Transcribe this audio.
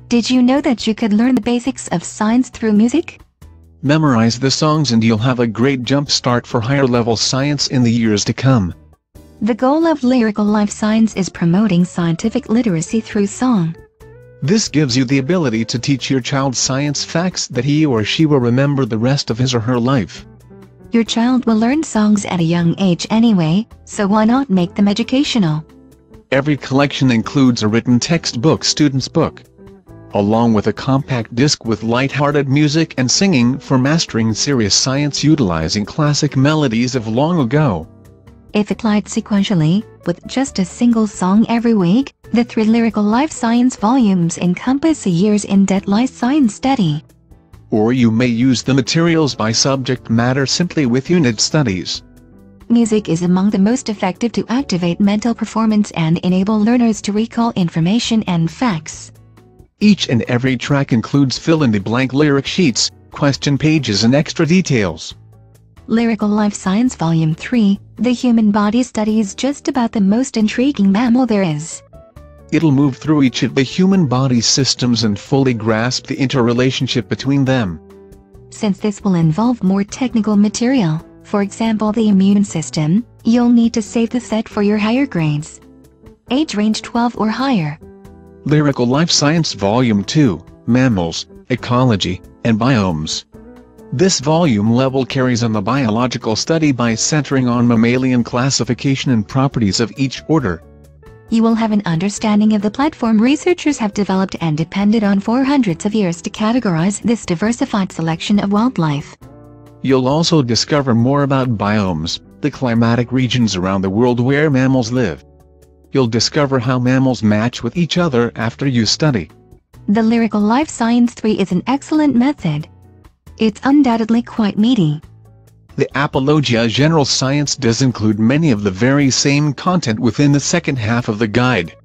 Did you know that you could learn the basics of science through music? Memorize the songs and you'll have a great jump start for higher level science in the years to come. The goal of Lyrical Life Science is promoting scientific literacy through song. This gives you the ability to teach your child science facts that he or she will remember the rest of his or her life. Your child will learn songs at a young age anyway, so why not make them educational? Every collection includes a written textbook student's book, along with a compact disc with light-hearted music and singing for mastering serious science utilizing classic melodies of long ago. If applied sequentially, with just a single song every week, the 3 Lyrical Life Science volumes encompass a year's in-depth life science study. Or you may use the materials by subject matter simply with unit studies. Music is among the most effective to activate mental performance and enable learners to recall information and facts. Each and every track includes fill-in-the-blank lyric sheets, question pages and extra details. Lyrical Life Science Volume 3, The Human Body studies just about the most intriguing mammal there is. It'll move through each of the human body's systems and fully grasp the interrelationship between them. Since this will involve more technical material, for example the immune system, you'll need to save the set for your higher grades. Age range 12 or higher. Lyrical Life Science Volume 2, Mammals, Ecology, and Biomes. This volume level carries on the biological study by centering on mammalian classification and properties of each order. You will have an understanding of the platform researchers have developed and depended on for hundreds of years to categorize this diversified selection of wildlife. You'll also discover more about biomes, the climatic regions around the world where mammals live. You'll discover how mammals match with each other after you study. The Lyrical Life Science 3 is an excellent method. It's undoubtedly quite meaty. The Apologia General Science does include many of the very same content within the second half of the guide.